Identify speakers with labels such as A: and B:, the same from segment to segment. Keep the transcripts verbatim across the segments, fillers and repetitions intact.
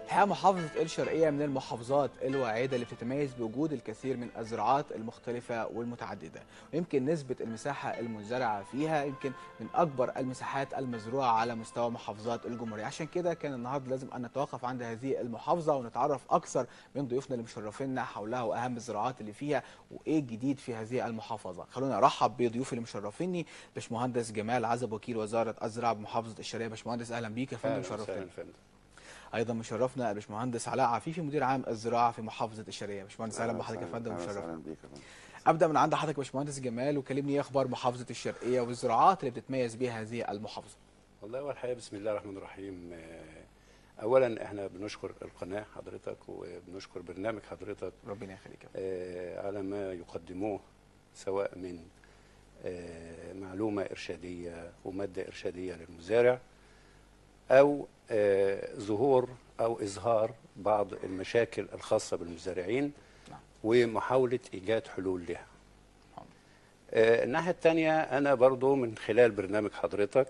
A: الحقيقه محافظه الشرقيه من المحافظات الواعده اللي بتتميز بوجود الكثير من الزراعات المختلفه والمتعدده، ويمكن نسبه المساحه المزرعه فيها يمكن من اكبر المساحات المزروعه على مستوى محافظات الجمهوريه. عشان كده كان النهارده لازم ان نتوقف عند هذه المحافظه ونتعرف اكثر من ضيوفنا اللي مشرفينا حولها واهم الزراعات اللي فيها وايه الجديد في هذه المحافظه. خلونا ارحب بضيوفي اللي مشرفيني، باشمهندس جمال عزب وكيل وزاره الزراعه بمحافظه الشرقيه. باشمهندس اهلا بيك يا فندم، شرفتنا. ايضا مشرفنا الباشمهندس علاء عفيفي مدير عام الزراعه في محافظه الشرقيه. باشمهندس اهلا بحضرتك يا فندم، مشرفنا. ابدا من عند حضرتك باشمهندس جمال، وكلمني ايه اخبار محافظه الشرقيه والزراعات اللي بتتميز بها هذه المحافظه.
B: والله هو الحقيقه بسم الله الرحمن الرحيم، اولا احنا بنشكر القناه حضرتك وبنشكر برنامج حضرتك،
A: ربنا يخليك،
B: على ما يقدموه سواء من معلومه ارشاديه وماده ارشاديه للمزارع او ظهور او اظهار بعض المشاكل الخاصه بالمزارعين ومحاوله ايجاد حلول لها. الناحيه الثانيه انا برضو من خلال برنامج حضرتك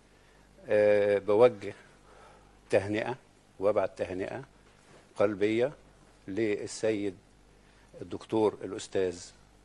B: بوجه تهنئه وابعت تهنئه قلبيه للسيد الدكتور الاستاذ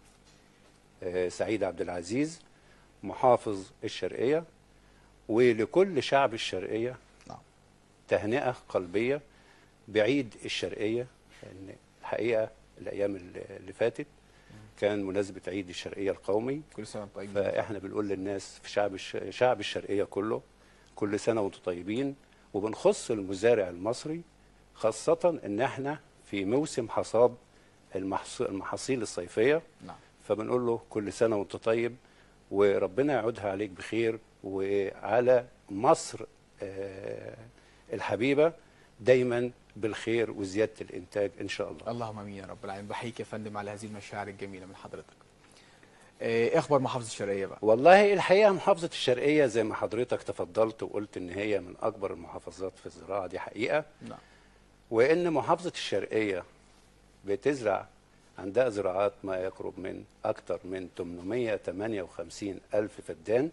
B: سعيد عبد العزيز محافظ الشرقيه، ولكل شعب الشرقيه تهنئه قلبيه بعيد الشرقيه، لان الحقيقه الايام اللي فاتت كان مناسبه عيد الشرقيه القومي.
A: كل سنه وانتم طيبين.
B: فاحنا بنقول للناس في شعب شعب الشرقيه كله كل سنه وانتم طيبين، وبنخص المزارع المصري خاصه ان احنا في موسم حصاد المحاصيل الصيفيه.
A: نعم.
B: فبنقول له كل سنه وانت طيب، وربنا يعودها عليك بخير وعلى مصر آه الحبيبه دايما بالخير وزياده الانتاج ان شاء الله.
A: اللهم امين يا رب العالمين. بحييك يا فندم على هذه المشاعر الجميله من حضرتك. ايه اخبار محافظه الشرقيه بقى؟
B: والله الحقيقه محافظه الشرقيه زي ما حضرتك تفضلت وقلت ان هي من اكبر المحافظات في الزراعه، دي حقيقه.
A: نعم.
B: وان محافظه الشرقيه بتزرع عندها زراعات ما يقرب من اكثر من ثمانمائة وثمانية وخمسين الف فدان.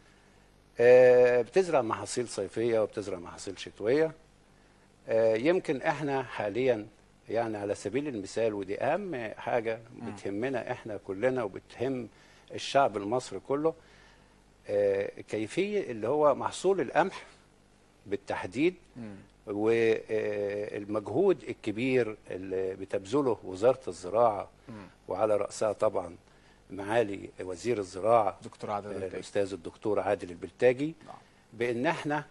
B: بتزرع محاصيل صيفيه وبتزرع محاصيل شتويه. يمكن احنا حاليا يعني على سبيل المثال، ودي اهم حاجه بتهمنا احنا كلنا وبتهم الشعب المصري كله، كيفيه اللي هو محصول القمح بالتحديد والمجهود الكبير اللي بتبذله وزاره الزراعه وعلى راسها طبعا معالي وزير الزراعه
A: دكتور عادل البلتاجي،
B: الاستاذ الدكتور عادل البلتاجي. نعم. بان احنا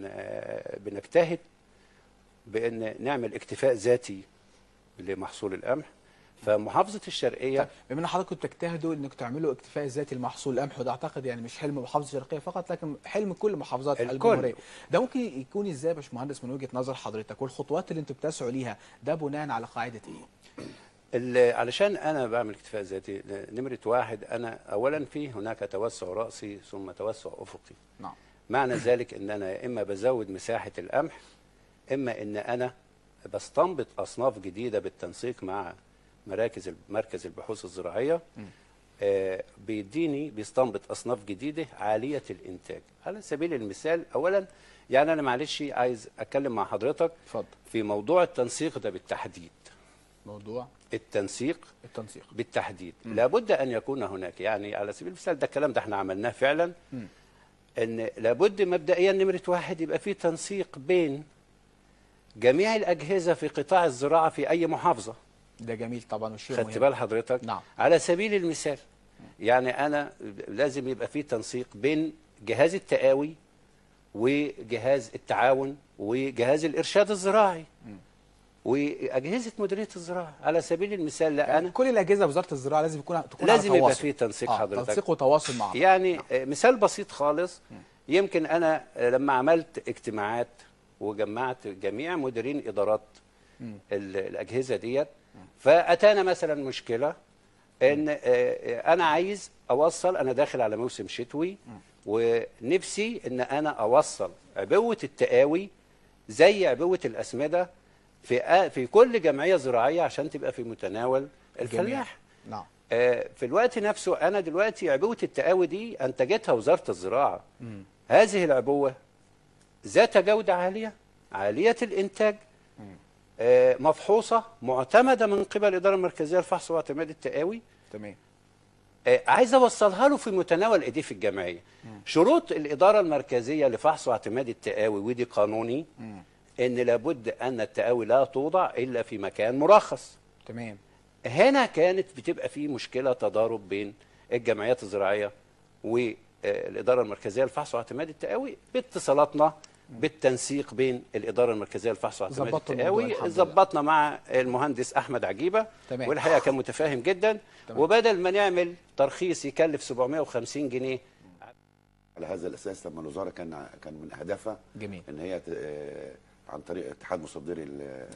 B: بنجتهد بان نعمل اكتفاء ذاتي لمحصول القمح. فمحافظه الشرقيه
A: طيب بما ان حضراتكم بتجتهدوا انكم تعملوا اكتفاء ذاتي لمحصول القمح، وده اعتقد يعني مش حلم محافظه الشرقيه فقط لكن حلم كل محافظات الجمهوريه، ده ممكن يكون ازاي يا باشمهندس من وجهه نظر حضرتك؟ والخطوات اللي انتم بتسعوا ليها ده بناء على قاعده ايه؟
B: علشان انا بعمل اكتفاء ذاتي، نمره واحد انا اولا في هناك توسع راسي ثم توسع افقي.
A: نعم.
B: معنى ذلك ان انا يا اما بزود مساحه القمح، اما ان انا بستنبط اصناف جديده بالتنسيق مع مراكز مركز البحوث الزراعيه. آه بيديني بيستنبط اصناف جديده عاليه الانتاج. على سبيل المثال اولا يعني انا معلش عايز اتكلم مع حضرتك
A: اتفضل
B: في موضوع التنسيق ده بالتحديد.
A: موضوع
B: التنسيق
A: التنسيق
B: بالتحديد م. لابد ان يكون هناك، يعني على سبيل المثال ده الكلام ده احنا عملناه فعلا. م. ان لابد مبدئيا نمره واحد يبقى في تنسيق بين جميع الاجهزه في قطاع الزراعه في اي محافظه.
A: ده جميل طبعا وشيء مهم.
B: خدت بال حضرتك؟
A: نعم.
B: على سبيل المثال يعني انا لازم يبقى في تنسيق بين جهاز التقاوي وجهاز التعاون وجهاز الارشاد الزراعي م. واجهزه مديريه الزراعه. على سبيل المثال لا يعني انا
A: كل الاجهزه وزاره الزراعه لازم يكون تكون
B: لازم يبقى في تنسيق آه حضرتك،
A: تنسيق وتواصل مع
B: يعني نعم. مثال بسيط خالص. م. يمكن انا لما عملت اجتماعات وجمعت جميع مديرين ادارات م. الاجهزه ديت، فاتانا مثلا مشكله ان انا عايز اوصل، انا داخل على موسم شتوي ونفسي ان انا اوصل عبوه التقاوي زي عبوه الاسمده في في كل جمعيه زراعيه عشان تبقى في متناول الفلاح.
A: نعم.
B: في الوقت نفسه انا دلوقتي عبوه التقاوي دي انتجتها وزاره الزراعه. م. هذه العبوه ذات جوده عاليه عاليه الانتاج آه، مفحوصه معتمده من قبل الاداره المركزيه للفحص واعتماد التقاوي.
A: تمام.
B: آه، عايز اوصلها له في متناول ايديه في الجمعيه. شروط الاداره المركزيه لفحص واعتماد التقاوي، ودي قانوني،
A: مم.
B: ان لابد ان التقاوي لا توضع الا في مكان مرخص.
A: تمام.
B: هنا كانت بتبقى في مشكله تضارب بين الجمعيات الزراعيه والاداره المركزيه للفحص واعتماد التقاوي. باتصالاتنا بالتنسيق بين الاداره المركزيه للفحص واعتماد
A: ظبطتوا الموضوع
B: التقاوي،
A: الحمد لله.
B: ظبطنا مع المهندس احمد عجيبه،
A: تمام.
B: والحقيقه كان متفاهم جدا.
A: تمام.
B: وبدل ما نعمل ترخيص يكلف سبعمائة وخمسين جنيه،
C: على هذا الاساس لما الوزاره كان كان من اهدافها
A: جميل.
C: ان هي ت- آه، عن طريق اتحاد مصدري ال-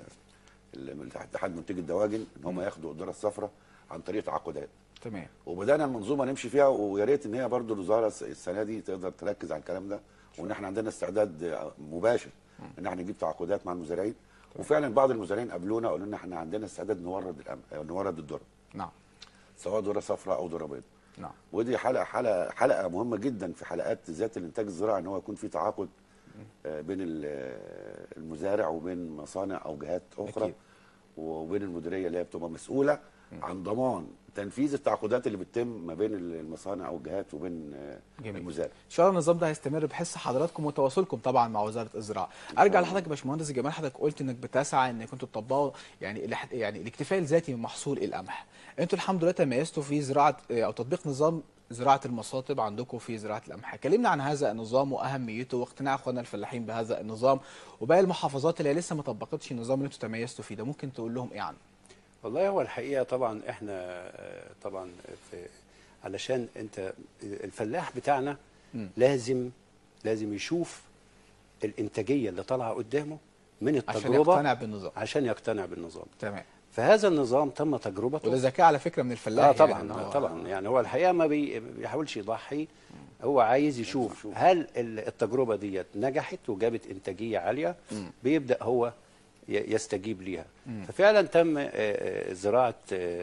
C: ال- اتحاد منتجي الدواجن ان هم ياخدوا الدوره الصفراء عن طريق تعاقدات.
A: تمام.
C: وبدانا المنظومه نمشي فيها، ويا ريت ان هي برضو الوزاره الس- السنه دي تقدر تركز على الكلام ده، وان احنا عندنا استعداد مباشر ان احنا نجيب تعاقدات مع المزارعين. وفعلا بعض المزارعين قابلونا قالوا لنا احنا عندنا استعداد نورد الأم... نورد الذره،
A: نعم.
C: سواء ذره صفراء او ذره بيضاء.
A: نعم.
C: ودي حلقه حلقه حلقه مهمه جدا في حلقات ذات الانتاج الزراعي، ان هو يكون في تعاقد آه، بين ال- آه، المزارع وبين مصانع او جهات اخرى،
A: أكيد.
C: وبين المديريه اللي هي بتبقى مسؤوله عن ضمان تنفيذ التعاقدات اللي بتتم ما بين المصانع او الجهات وبين آه،
A: جميل.
C: المزارع.
A: ان شاء الله النظام ده هيستمر بحس حضراتكم وتواصلكم طبعا مع وزاره الزراعه. ارجع لحضرتك يا باشمهندس جمال، حضرتك قلت انك بتسعى ان كنتوا تطبقوا يعني الاح- يعني الاكتفاء الذاتي من محصول القمح. انتوا الحمد لله تميزتوا في زراعه او تطبيق نظام زراعه المصاطب عندكم في زراعه القمح. كلمنا عن هذا النظام واهميته واقتناع اخواننا الفلاحين بهذا النظام، وباقي المحافظات اللي لسه ما طبقتش النظام اللي انتوا تميزتوا فيه ده ممكن تقول لهم ايه عنه؟
B: والله هو الحقيقه طبعا احنا آه، طبعا في علشان انت الفلاح بتاعنا
A: مم.
B: لازم لازم يشوف الانتاجيه اللي طالعه قدامه من
A: عشان
B: التجربه
A: يقتنع بالنظام.
B: عشان يقتنع بالنظام.
A: تمام.
B: فهذا النظام تم تجربته.
A: وده ذكاء على فكره من الفلاح.
B: اه طبعا
A: يعني
B: آه
A: هو-
B: طبعا يعني هو الحقيقه ما بي- بيحاولش يضحي، هو عايز يشوف هل ال- التجربه ديت نجحت وجابت انتاجيه عاليه، بيبدا هو ي- يستجيب ليها. ففعلا تم آه، آه، زراعه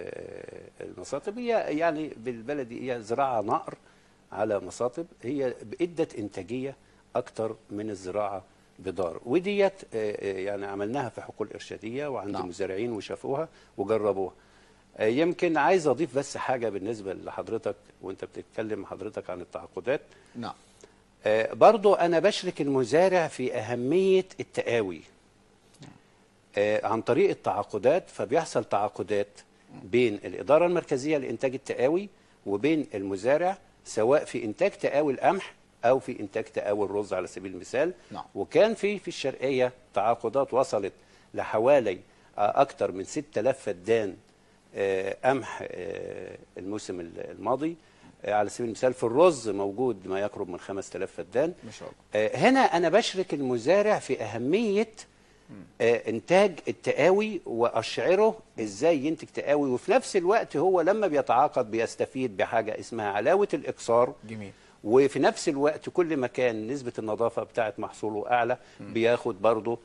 B: آه، المصاطب. هي يعني بالبلدي هي زراعه نقر على مصاطب، هي ادت انتاجيه اكتر من الزراعه بدار. وديت آه، آه، يعني عملناها في حقول ارشاديه وعند
A: نعم.
B: المزارعين وشافوها وجربوها. آه، يمكن عايز اضيف بس حاجه بالنسبه لحضرتك وانت بتتكلم حضرتك عن التعاقدات.
A: نعم.
B: آه، برضو انا بشرك المزارع في اهميه التقاوي آه، عن طريق التعاقدات. فبيحصل تعاقدات بين الاداره المركزيه لانتاج التقاوي وبين المزارع، سواء في انتاج تقاوي القمح او في انتاج تقاوي الرز على سبيل المثال.
A: نعم.
B: وكان في في الشرقيه تعاقدات وصلت لحوالي آه، اكثر من ستة آلاف فدان آه، قمح آه، الموسم الماضي. آه، على سبيل المثال في الرز موجود ما يقرب من خمسة آلاف فدان.
A: ما شاء الله.
B: آه، هنا انا بشرك المزارع في اهميه آه، انتاج التقاوي واشعره ازاي ينتج تقاوي، وفي نفس الوقت هو لما بيتعاقد بيستفيد بحاجه اسمها علاوه الاقصار.
A: جميل.
B: وفي نفس الوقت كل ما كان نسبه النظافه بتاعه محصوله اعلى بياخد برضه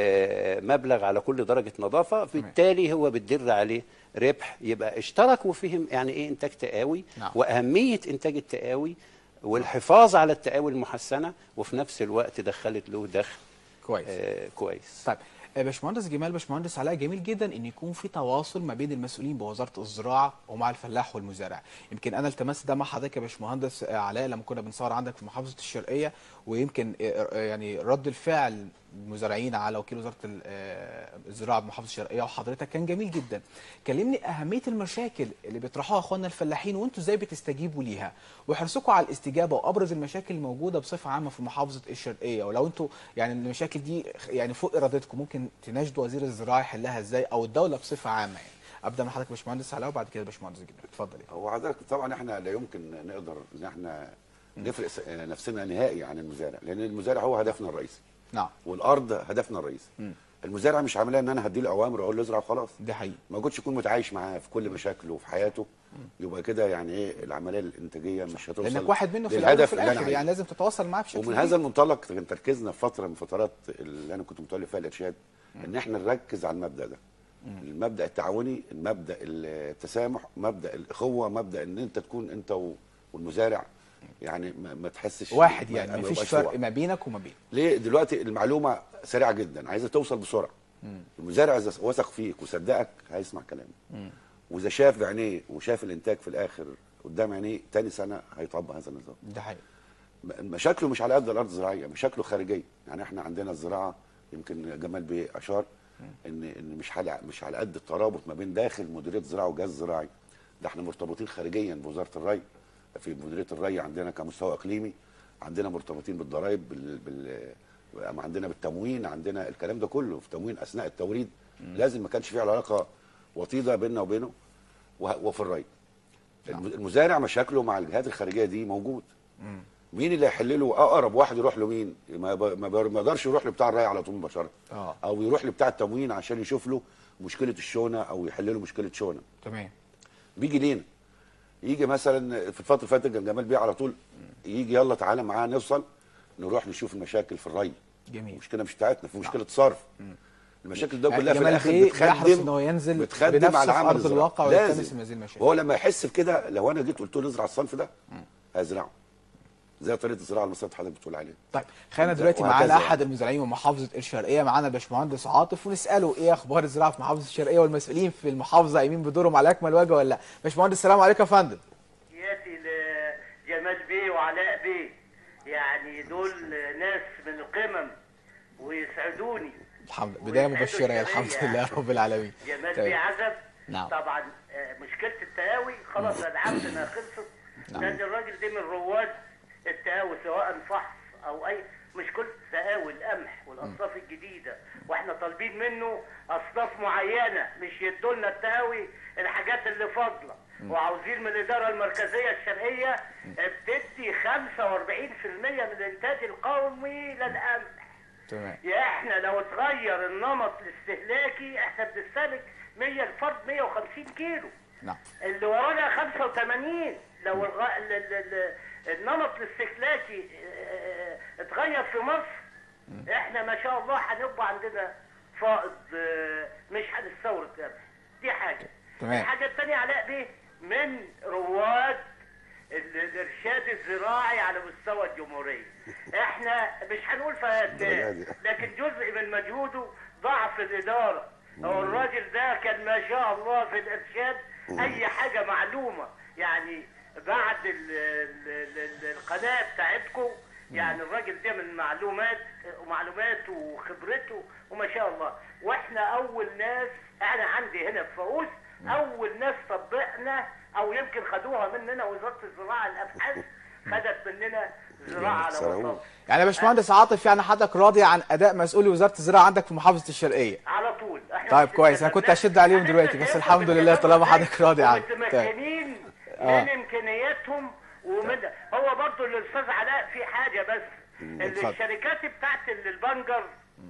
B: آه، مبلغ على كل درجه نظافه، بالتالي هو بتدر عليه ربح. يبقى اشترك وفهم يعني ايه انتاج تقاوي.
A: نعم.
B: واهميه انتاج التقاوي والحفاظ على التقاوي المحسنه، وفي نفس الوقت دخلت له دخل
A: كويس.
B: آه كويس.
A: طيب آه، باشمهندس جمال، باشمهندس علاء، جميل جدا ان يكون في تواصل ما بين المسؤولين بوزاره الزراعه ومع الفلاح والمزارع. يمكن انا التمست ده مع حضرتك يا باشمهندس آه، علاء لما كنا بنصور عندك في محافظه الشرقيه، ويمكن آه، آه، يعني رد الفعل المزارعين على وكيل وزاره ال- آه، الزراعه بمحافظه الشرقيه وحضرتك كان جميل جدا. كلمني اهميه المشاكل اللي بيطرحوها اخواننا الفلاحين وانتوا ازاي بتستجيبوا ليها، وحرصكم على الاستجابه وابرز المشاكل الموجوده بصفه عامه في محافظه الشرقيه. ولو انتوا يعني المشاكل دي يعني فوق ارادتكم ممكن تناشدوا وزير الزراعه يحلها ازاي، او الدوله بصفه عامه يعني. ابدا من حضرتك يا باشمهندس علاء وبعد كده باشمهندس جمال، اتفضل.
C: هو حضرتك طبعا احنا لا يمكن نقدر ان احنا نفرق س- نفسنا نهائي عن المزارع، لان المزارع هو هدفنا الرئيسي
A: نعم.
C: والارض هدفنا الرئيسي. المزارع مش عاملها ان انا هديله اوامر واقول له ازرع وخلاص.
A: ده حقيقي.
C: ما كنتش يكون متعايش معاه في كل مشاكله وفي حياته، يبقى كده يعني ايه العمليه الانتاجيه مش هتوصل
A: لانك واحد منه في الاول
C: للهدف
A: وفي
C: اللي أنا
A: الاخر، يعني
C: عايزه.
A: لازم تتواصل معاه بشكل
C: ومن
A: كبير.
C: هذا المنطلق كان تركيزنا في فتره من فترات اللي انا كنت متولي فيها الارشاد ان احنا نركز على المبدا ده، المبدا التعاوني، المبدا التسامح، مبدا الاخوه، مبدا ان انت تكون انت و- والمزارع يعني ما, ما تحسش
A: واحد،
C: ما-
A: يعني
C: ما
A: مفيش
C: يبقاش
A: فرق
C: واحد.
A: ما بينك وما بينه.
C: ليه دلوقتي المعلومه سريعه جدا، عايزه توصل بسرعه. المزارع اذا وثق فيك وصدقك هيسمع كلامك، واذا شاف بعينيه وشاف الانتاج في الاخر قدام عينيه تاني سنه هيطبق هذا النظام.
A: ده حقيقي.
C: مشاكله مش على قد الارض الزراعيه، مشاكله خارجيه. يعني احنا عندنا الزراعه، يمكن جمال بيه اشار ان ان مش على مش على قد الترابط ما بين داخل مديريه الزراعه وجهاز زراعي، ده احنا مرتبطين خارجيا بوزاره الري. في مديريه الري عندنا كمستوى اقليمي، عندنا مرتبطين بالضرائب، بال, بال... عندنا بالتموين، عندنا الكلام ده كله في تموين اثناء التوريد. لازم ما كانش في علاقه وطيده بيننا وبينه وفي الري. المزارع مشاكله مع الجهات الخارجيه دي موجود. مين اللي هيحل له؟ اقرب واحد يروح له مين؟ ما ما يقدرش يروح لبتاع الري على طول مباشره،
A: اه
C: او يروح لبتاع التموين عشان يشوف له مشكله الشونه او يحل له مشكله شونه.
A: تمام.
C: بيجي لينا، يجي مثلا في الفتره اللي فاتت كان جمال بيه على طول يجي يلا تعالى معانا نوصل نروح نشوف المشاكل في الري.
A: جميل.
C: المشكله مش بتاعتنا، في مشكله صرف. المشاكل ده كلها في
A: جمال
C: الاخر
A: بيه
C: بتخدم
A: بيحرص ان هو ينزل
C: بتخدم
A: بنفسه
C: على
A: في
C: عمل
A: ارض الواقع ويلتمس هذه المشاكل.
C: وهو لما يحس بكده، لو انا جيت قلت له ازرع الصنف ده هيزرعه زي طريقه الزراعه المصريه اللي حضرتك بتقول عليها.
A: طيب خلينا دلوقتي معانا احد المزارعين من محافظه الشرقيه، معانا الباشمهندس عاطف، ونساله ايه اخبار الزراعه في محافظه الشرقيه والمسؤولين في المحافظه قايمين بدورهم على اكمل وجه ولا لا؟ باشمهندس السلام عليكم يا فندم.
D: تحياتي لجمال بيه وعلاء بيه، يعني دول ناس من القمم ويسعدوني.
A: الحمد لله، بدايه مبشره الحمد لله رب العالمين.
D: جمال بيه عزب.
A: نعم.
D: طبعا مشكله التقاوي خلاص ادعمتنا خلصت.
A: نعم.
D: لان الراجل ده من رواد التقاوي سواء فحص او اي مشكله التقاوي، القمح والاصناف الجديده، واحنا طالبين منه اصناف معينه، مش يدولنا التقاوي الحاجات اللي فاضله. وعاوزين من الاداره المركزيه الشرقيه بتدي خمسة وأربعين بالمئة من الانتاج القومي للقمح.
A: تمام.
D: يا احنا لو اتغير النمط الاستهلاكي احنا بنستهلك مية الفرد مية وخمسين كيلو.
A: نعم.
D: اللي ورانا خمسة وثمانين. لو الغ... ال... ال... ال... النمط الاستهلاكي اتغير في مصر احنا ما شاء الله هنبقى عندنا فائض، مش هنستورد قمح. دي حاجه.
A: تمام.
D: الحاجه الثانيه علاء بيه من رواد الارشاد الزراعي على مستوى الجمهوريه. احنا مش هنقول فهدان، لكن جزء من مجهوده ضعف الاداره. هو الراجل ده كان ما شاء الله في الارشاد اي حاجه معلومه، يعني بعد ال ال ال القناه بتاعتكم، يعني الراجل ده من معلومات ومعلوماته وخبرته وما شاء الله. واحنا اول ناس، انا عندي هنا في فاقوس اول ناس طبقنا او يمكن خدوها مننا وزاره الزراعه، الابحاث خدت مننا زراعه على وسط.
A: يعني يا باشمهندس عاطف، يعني حضرتك راضي عن اداء مسؤولي وزاره الزراعه عندك في محافظه الشرقيه؟
D: على طول.
A: طيب كويس، انا كنت اشد عليهم دلوقتي بس الحمد لله طالما حضرتك راضي عنه.
D: متمكنين من امكانياتهم ومن هو برضه الاستاذ علاء في حاجه بس، الشركات بتاعت البنجر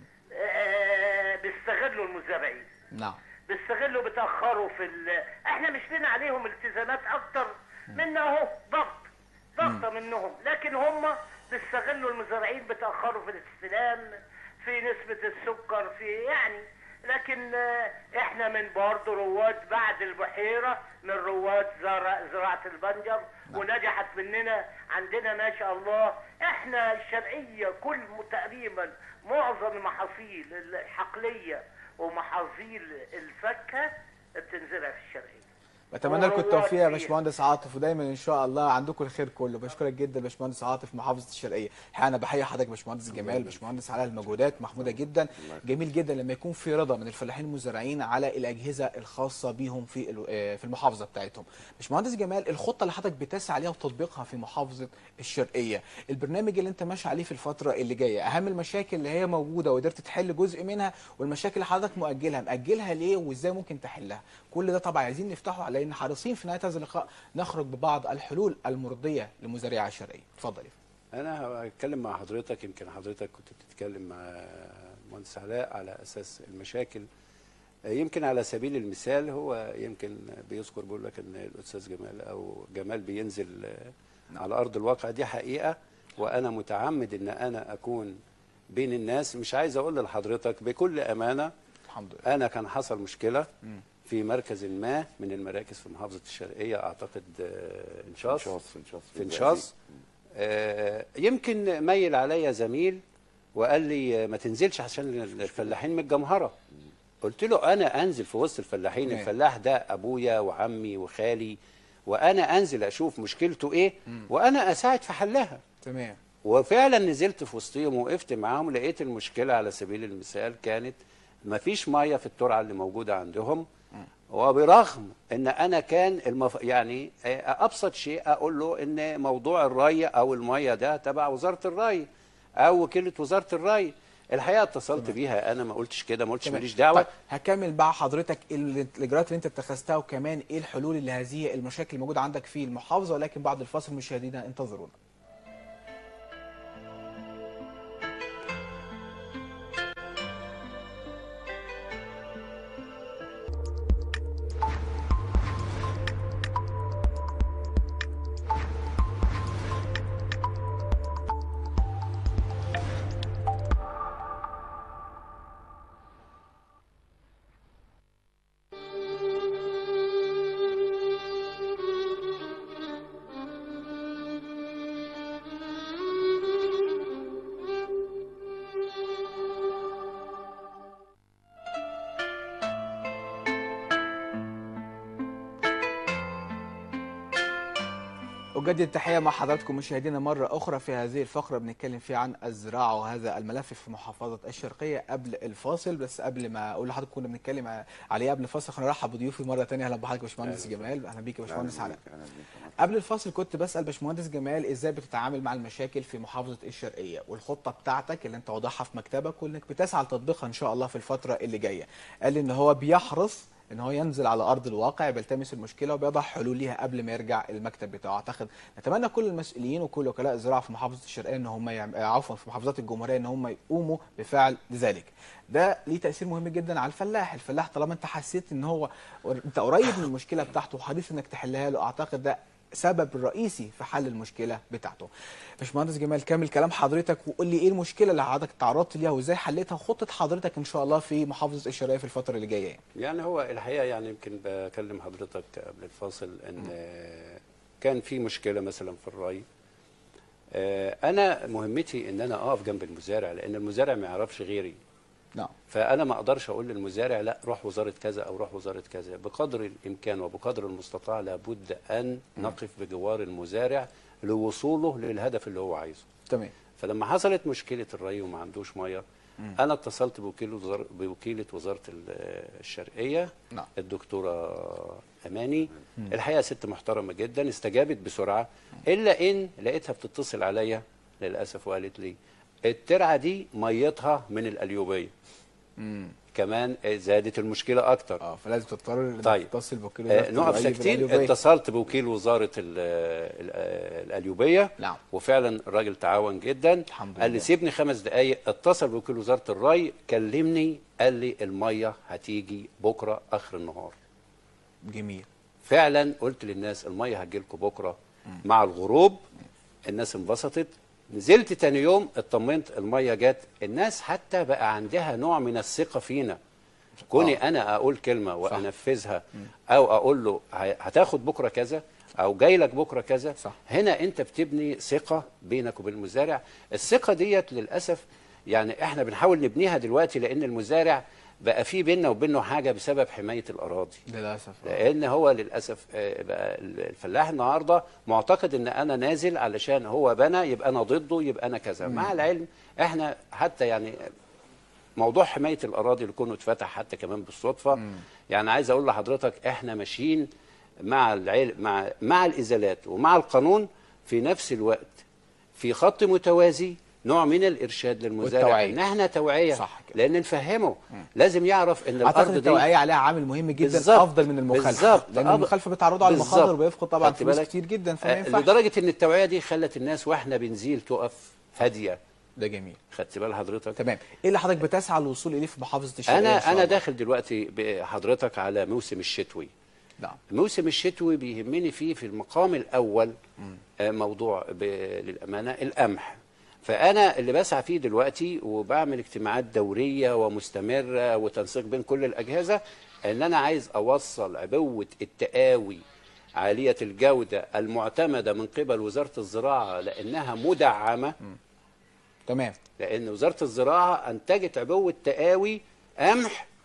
D: بيستغلوا المزارعين.
A: نعم.
D: بيستغلوا بيتاخروا في ال... احنا مش لنا عليهم التزامات اكتر منا اهو، ضغط ضغطه منهم، لكن هم بيستغلوا المزارعين بيتاخروا في الاستلام، في نسبه السكر، في يعني، لكن احنا من برضه رواد بعد البحيره، من رواد زرع زراعه البنجر، ونجحت مننا. عندنا ما شاء الله احنا الشرقيه كل تقريبا معظم المحاصيل الحقليه ومحاصيل الفاكهه بتنزلها في الشرقيه.
A: بتمنى لكم التوفيق يا باشمهندس عاطف، ودايما ان شاء الله عندكم الخير كله. بشكرك جدا باشمهندس عاطف محافظه الشرقيه. الحقيقه انا بحيي حضرتك باشمهندس جمال، باشمهندس على المجهودات محموده جدا. جميل جدا لما يكون في رضا من الفلاحين المزارعين على الاجهزه الخاصه بيهم في في المحافظه بتاعتهم. باشمهندس جمال، الخطه اللي حضرتك بتسعى عليها وتطبيقها في محافظه الشرقيه، البرنامج اللي انت ماشي عليه في الفتره اللي جايه، اهم المشاكل اللي هي موجوده وقدرت تحل جزء منها، والمشاكل اللي حضرتك مؤجلها مؤجلها ليه وازاي ممكن تحلها؟ كل ده طبعا عايزين نفتحه على ان حريصين في نهايه هذا اللقاء نخرج ببعض الحلول المرضيه لمزارعي الشرقيه. اتفضل.
B: انا هتكلم مع حضرتك، يمكن حضرتك كنت بتتكلم مع المهندس علاء على اساس المشاكل. يمكن على سبيل المثال هو يمكن بيذكر بيقول لك ان الاستاذ جمال او جمال بينزل على ارض الواقع، دي حقيقه، وانا متعمد ان انا اكون بين الناس. مش عايز اقول لحضرتك بكل امانه، الحمد لله انا كان حصل مشكله م. في مركز ما من المراكز في محافظه الشرقيه، اعتقد انشاص في انشاص. آه يمكن ميل عليا زميل وقال لي ما تنزلش عشان الفلاحين متجمهره. قلت له انا انزل في وسط الفلاحين،
A: تمام.
B: الفلاح ده ابويا وعمي وخالي، وانا انزل اشوف مشكلته ايه وانا اساعد في حلها.
A: تمام.
B: وفعلا نزلت في وسطهم ووقفت معاهم، لقيت المشكله على سبيل المثال كانت ما فيش ميه في الترعه اللي موجوده عندهم. وبرغم ان انا كان المف... يعني ابسط شيء اقول له ان موضوع الري او الميه ده تبع وزاره الري او وكيله وزاره الري. الحقيقه اتصلت تمام. بيها انا، ما قلتش كده، ما قلتش ماليش دعوه.
A: طيب هكمل بقى حضرتك ال- الاجراءات اللي انت اتخذتها، وكمان ايه الحلول لهذه المشاكل الموجوده عندك في المحافظه، ولكن بعد الفاصل مشاهدينا انتظرونا. أجدد التحية مع حضراتكم مشاهدينا مرة أخرى في هذه الفقرة بنتكلم فيها عن الزراعة وهذا الملف في محافظة الشرقية. قبل الفاصل، بس قبل ما أقول لحضرتك كنا بنتكلم عليه قبل الفاصل، خلينا نرحب بضيوفي مرة ثانية. أهلا بحضرتك يا باشمهندس جمال. أهلا بيك يا باشمهندس علاء. قبل الفاصل كنت بسأل باشمهندس جمال إزاي بتتعامل مع المشاكل في محافظة الشرقية، والخطة بتاعتك اللي أنت واضحها في مكتبك وإنك بتسعى لتطبيقها إن شاء الله في الفترة اللي جاية. قال لي إن هو بيحرص ان هو ينزل على ارض الواقع، بيلتمس المشكله وبيضع حلول ليها قبل ما يرجع المكتب بتاعه. اعتقد نتمنى كل المسؤولين وكل وكلاء الزراعه في محافظه الشرقيه ان هم يعم... عفوا في محافظات الجمهوريه ان هم يقوموا بفعل ذلك. ده ليه تاثير مهم جدا على الفلاح. الفلاح طالما انت حسيت ان هو انت قريب من المشكله بتاعته وحريص انك تحلها له، اعتقد ده سبب الرئيسي في حل المشكله بتاعته. باشمهندس جمال، كمل كلام حضرتك وقول لي ايه المشكله اللي حضرتك تعرضت ليها وازاي حليتها، وخطه حضرتك ان شاء الله في محافظه الشرقيه في الفتره اللي جايه.
B: يعني هو الحقيقه يعني يمكن بكلم حضرتك قبل الفاصل ان كان في مشكله مثلا في الري. انا مهمتي ان انا اقف جنب المزارع، لان المزارع ما يعرفش غيري.
A: نعم.
B: فانا ما اقدرش اقول للمزارع لا روح وزاره كذا او روح وزاره كذا. بقدر الامكان وبقدر المستطاع لابد ان نقف بجوار المزارع لوصوله للهدف اللي هو عايزه.
A: تمام.
B: فلما حصلت مشكله الري وما عندوش ميه، انا اتصلت بوكيل وزار... بوكيله وزاره الشرقيه.
A: نعم.
B: الدكتوره اماني. مم. الحقيقه ست محترمه جدا، استجابت بسرعه، الا ان لقيتها بتتصل عليا للاسف وقالت لي الترعه دي ميتها من القليوبيه. امم كمان زادت المشكله اكتر.
A: اه فلازم تضطر
B: طيب.
A: تتصل بوكيل
B: آه نقف ساكتين. اتصلت بوكيل وزاره القليوبيه.
A: نعم.
B: وفعلا الراجل تعاون جدا.
A: الحمد لله.
B: قال لي سيبني خمس دقائق. اتصل بوكيل وزاره الري، كلمني، قال لي الميه هتيجي بكره اخر النهار.
A: جميل.
B: فعلا قلت للناس الميه هتجي لكم بكره مع الغروب. الناس انبسطت. نزلت تاني يوم اطمنت الميه جت. الناس حتى بقى عندها نوع من الثقه فينا. كوني آه. انا اقول كلمه وانفذها، او اقول له هتاخد بكره كذا او جاي لك بكره كذا.
A: صح.
B: هنا انت بتبني ثقه بينك وبين المزارع. الثقه ديت للاسف يعني احنا بنحاول نبنيها دلوقتي، لان المزارع بقى في بيننا وبينه حاجه بسبب حمايه الاراضي
A: للاسف.
B: لان هو للاسف بقى الفلاح النهارده معتقد ان انا نازل علشان هو بنى يبقى انا ضده يبقى انا كذا. مم. مع العلم احنا حتى يعني موضوع حمايه الاراضي اللي كونه اتفتح حتى كمان بالصدفه. مم. يعني عايز اقول لحضرتك احنا ماشيين مع العلم مع مع الازالات ومع القانون في نفس الوقت في خط متوازي، نوع من الارشاد للمزارع
A: والتوعية.
B: ان احنا توعيه.
A: صح كده.
B: لان نفهمه. مم. لازم يعرف ان
A: الارض دي التوعيه عليها عامل مهم جدا. بالزبط. افضل من المخالفه.
B: بالظبط.
A: لان المخالفه بتعرضه على المخاطر وبيفقد طبعا فلوس كتير جدا، فما ينفعش.
B: لدرجه ان التوعيه دي خلت الناس واحنا بنزيل تقف هاديه.
A: ده جميل.
B: خدت بال حضرتك؟
A: تمام. ايه اللي حضرتك بتسعى للوصول اليه في محافظه الشرقيه؟
B: انا انا داخل دلوقتي بحضرتك على موسم الشتوي.
A: نعم.
B: الموسم الشتوي بيهمني فيه في المقام الاول مم. موضوع للامانه القمح. فانا اللي بسعى فيه دلوقتي وبعمل اجتماعات دوريه ومستمره وتنسيق بين كل الاجهزه، ان انا عايز اوصل عبوه التقاوي عاليه الجوده المعتمده من قبل وزاره الزراعه، لانها مدعمه. م.
A: تمام.
B: لان وزاره الزراعه انتجت عبوه تقاوي قمح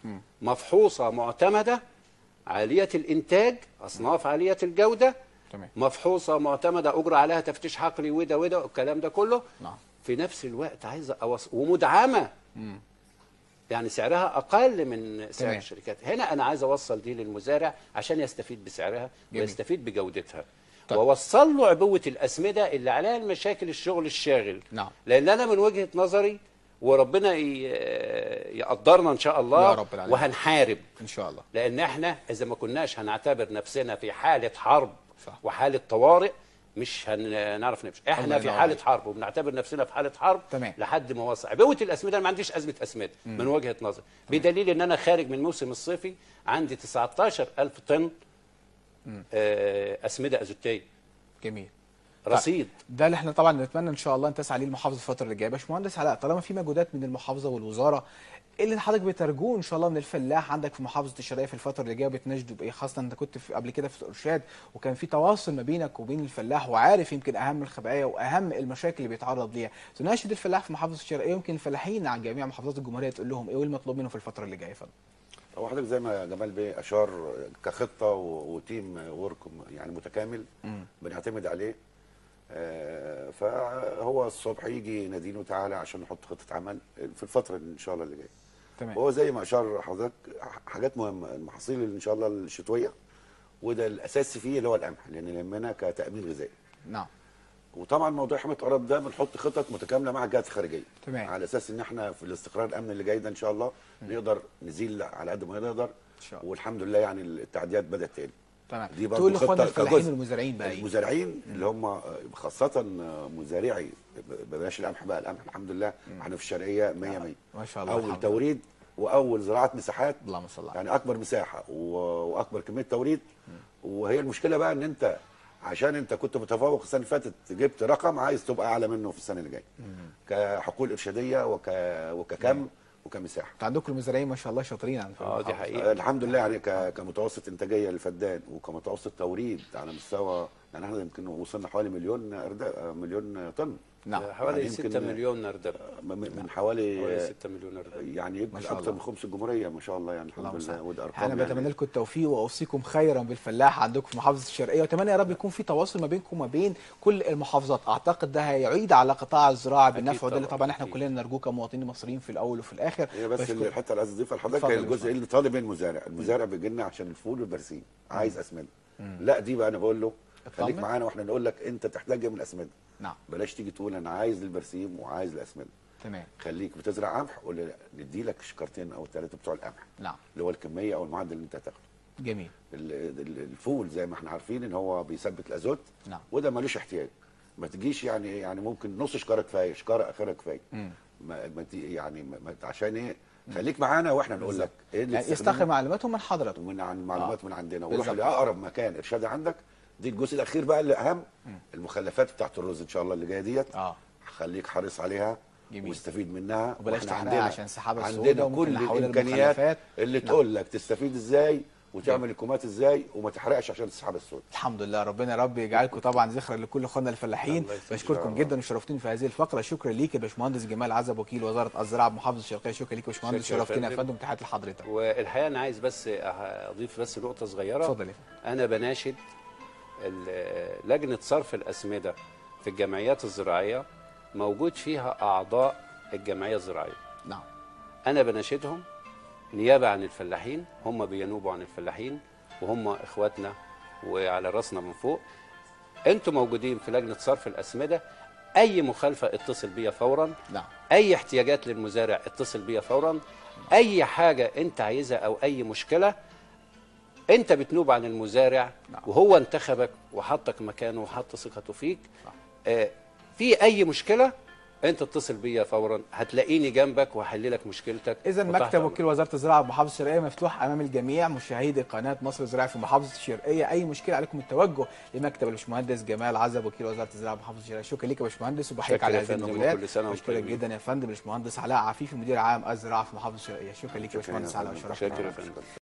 B: مفحوصه معتمده عاليه الانتاج، اصناف عاليه الجوده،
A: تمام.
B: مفحوصه معتمده اجرى عليها تفتيش حقلي وده وده الكلام ده كله.
A: نعم.
B: في نفس الوقت عايزه أوص... ومدعمه،
A: مم.
B: يعني سعرها اقل من سعر
A: تمام.
B: الشركات. هنا انا عايز اوصل دي للمزارع عشان يستفيد بسعرها
A: جميل.
B: ويستفيد بجودتها.
A: طيب.
B: ووصل له عبوه الاسمده اللي عليها المشاكل الشغل الشاغل.
A: نعم.
B: لان انا من وجهه نظري وربنا ي- يقدرنا ان شاء الله
A: يا رب العالمين.
B: وهنحارب،
A: ان شاء الله.
B: لان احنا اذا ما كناش هنعتبر نفسنا في حاله حرب
A: صح.
B: وحاله طوارئ مش هنعرف نمشي.
A: الله
B: احنا في
A: ينور
B: حاله
A: عليك.
B: حرب وبنعتبر نفسنا في حاله حرب
A: تمام.
B: لحد ما وصل عبوه الاسمده. انا ما عنديش ازمه اسمده من وجهه نظري، بدليل ان انا خارج من الموسم الصيفي عندي تسعتاشر ألف طن آه، اسمده ازوتيه
A: جميل.
B: رصيد.
A: ده اللي احنا طبعا نتمنى ان شاء الله ان تسعى ليه المحافظه الفتره اللي جايه. باشمهندس علاء، طالما في مجهودات من المحافظه والوزاره، ايه اللي حضرتك بترجوه ان شاء الله من الفلاح عندك في محافظه الشرقيه في الفتره اللي جايه بتناشدوا بايه؟ خاصه انت كنت في قبل كده في الارشاد وكان في تواصل ما بينك وبين الفلاح وعارف يمكن اهم الخبايا واهم المشاكل اللي بيتعرض ليها. تناشد الفلاح في محافظه الشرقيه، يمكن الفلاحين عن جميع محافظات الجمهوريه تقول لهم ايه والمطلوب منهم في الفتره اللي جايه؟ اتفضل.
C: هو حضرتك زي ما جمال بيه اشار كخطه و- وتيم ورك يعني متكامل بنعتمد عليه. آه، فهو الصبح يجي يناديني تعالى عشان نحط خطه عمل في الفتره ان شاء الله اللي جايه.
A: تمام.
C: وهو زي ما اشار حضرتك حاجات مهمه، المحاصيل اللي ان شاء الله الشتويه وده الاساسي فيه اللي هو القمح، لان يهمنا كتامين غذائي.
A: نعم.
C: وطبعا موضوع حمايه الارض ده بنحط خطط متكامله مع الجهات الخارجيه.
A: تمام.
C: على اساس ان احنا في الاستقرار الامن اللي جاي ده ان شاء الله نقدر نزيل على قد ما نقدر.
A: ان شاء الله.
C: والحمد لله يعني التعديات بدات تقل.
A: تمام.
C: دي برضه
A: تقول لاخواننا
C: خطة
A: الفلاحين
C: كجزء.
A: والمزارعين بقى ايه؟
C: المزارعين اللي هم خاصه مزارعي بلاش القمح بقى، القمح الحمد لله احنا في الشرقيه مية مية.
A: ما شاء الله.
C: اول
A: الحمد
C: توريد واول زراعه مساحات،
A: اللهم صل على
C: يعني اكبر مساحه و- واكبر كميه توريد. وهي المشكله بقى ان انت عشان انت كنت متفوق السنه اللي فاتت جبت رقم عايز تبقى اعلى منه في السنه اللي جايه كحقول ارشاديه وك وككم وكمساحه.
A: انتوا عندكم المزارعين ما شاء الله شاطرين عن
B: اه دي حقيقه.
C: الحمد لله يعني ك- كمتوسط انتاجيه للفدان وكمتوسط توريد على مستوى، يعني احنا يمكن وصلنا حوالي مليون أرداء مليون طن.
A: نعم.
B: حوالي
C: يعني يمكن-
B: ستة مليون نردب.
C: م- من
B: حوالي
C: حوالي
B: ستة مليون نردب.
C: يعني
A: ما
C: يمكن
A: شاء
C: اكثر
A: الله.
C: من خمس الجمهوريه ما شاء الله، يعني الحمد
A: اللهم
C: لله.
A: صل.
C: وده ارقام
A: انا بتمنى
C: يعني.
A: لكم التوفيق واوصيكم خيرا بالفلاح عندكم في محافظه الشرقيه، واتمنى يا رب يكون في تواصل ما بينكم وما بين كل المحافظات. اعتقد ده هيعيد على قطاع الزراعه بالنفع، وده اللي
B: طبعاً،
A: طبعا احنا
B: أكيد.
A: كلنا نرجوه كمواطنين مصريين في الاول وفي الاخر.
C: هي بس
A: بشكر-
C: الحته اللي عايز اضيفها لحضرتك
A: اتفضل
C: هي
A: يا
C: الجزء
A: باشمهندس.
C: اللي طالب من المزارع، المزارع بيجي لنا عشان الفول والبرسيم عايز اسمده. لا دي بقى انا بقول له خليك
A: اطمن.
C: معانا واحنا نقول لك انت تحتاج إيه من الاسمده.
A: نعم.
C: بلاش تيجي تقول انا عايز البرسيم وعايز الاسمده.
A: تمام.
C: خليك بتزرع قمح قول لي ندي لك شكرتين او ثلاثه بتوع القمح
A: نعم.
C: اللي هو الكميه او المعدل اللي انت هتاخده.
A: جميل.
C: ال- ال- الفول زي ما احنا عارفين ان هو بيثبت الازوت.
A: نعم.
C: وده ملوش احتياج. ما تجيش يعني يعني ممكن نص شكاره كفايه، شكاره اخرها كفايه.
A: مم.
C: ما ما تي- يعني ما ما- عشان ايه؟ خليك معانا واحنا نقول لك ايه اللي
A: يعني
C: تستخدمه
A: يستخدم معلوماتهم من حضرتك.
C: ومن عن معلومات
A: آه.
C: من عندنا وروح
A: بالظبط.
C: لاقرب مكان ارشادي عندك. دي الجزء الاخير بقى اللي اهم، المخلفات بتاعت الرز ان شاء الله اللي جايه ديت.
A: اه.
C: خليك حريص عليها.
A: جميل.
C: واستفيد منها.
A: وبلاش
C: وإحنا
A: تحرقها
C: عندنا-
A: عشان السحابة السوداء
C: عندنا
A: وممكن
C: كل
A: نحولها
C: الامكانيات
A: لمخلفات.
C: اللي
A: نعم.
C: تقول لك تستفيد ازاي وتعمل الكومات ازاي وما تحرقش عشان السحابه السوداء.
A: الحمد لله. ربنا يا رب يجعلكم طبعا ذكرى لكل اخواننا الفلاحين.
B: الله يسلمك.
A: بشكركم جدا وشرفتوني في هذه الفقره. شكرا ليك يا باشمهندس جمال عزب وكيل وزاره الزراعه بمحافظه الشرقيه. شكرا ليك يا باشمهندس،
B: شكرا يا
A: شرفتنا يا
B: فندم.
A: فندم. تحياتي لحضرتك.
B: والحقيقه انا عايز بس اضيف بس نقطه صغيره.
A: اتفضل يا فندم.
B: انا بناشد ال- لجنه صرف الاسمده في الجمعيات الزراعيه موجود فيها اعضاء الجمعيه الزراعيه.
A: نعم.
B: انا بناشدهم نيابه عن الفلاحين، هم بينوبوا عن الفلاحين وهم اخواتنا وعلى راسنا من فوق. انتوا موجودين في لجنه صرف الاسمده، اي مخالفه اتصل بيا فورا.
A: نعم.
B: اي احتياجات للمزارع اتصل بيا فورا. اي حاجه انت عايزها او اي مشكله انت بتنوب عن المزارع.
A: نعم.
B: وهو انتخبك وحطك مكانه وحط ثقته فيك.
A: صح.
B: آه في اي مشكله انت اتصل بيا فورا، هتلاقيني جنبك وهحل لك مشكلتك.
A: اذا
B: وتحت
A: مكتب
B: أمرك.
A: وكيل وزاره الزراعه بمحافظه الشرقيه مفتوح امام الجميع مشاهدي قناه مصر الزراعي في محافظه الشرقيه. اي مشكله عليكم التوجه لمكتب الباشمهندس جمال عزب وكيل وزاره الزراعه بمحافظه الشرقيه. شكرا ليك يا باشمهندس وبحييك
B: شكرا
A: على
B: يا
A: هذه
B: فندم
A: المجهودات.
B: وكل سنة وانتم
A: بشكرك
B: طيبين.
A: جدا يا فندم. الباشمهندس علاء عفيفي مدير عام الزراعه في محافظه الشرقيه. شكرا ليك يا
C: شكرا يا
A: باشمهندس علاء
C: فندم.
A: وشرفتنا.
B: شكرا يا فندم.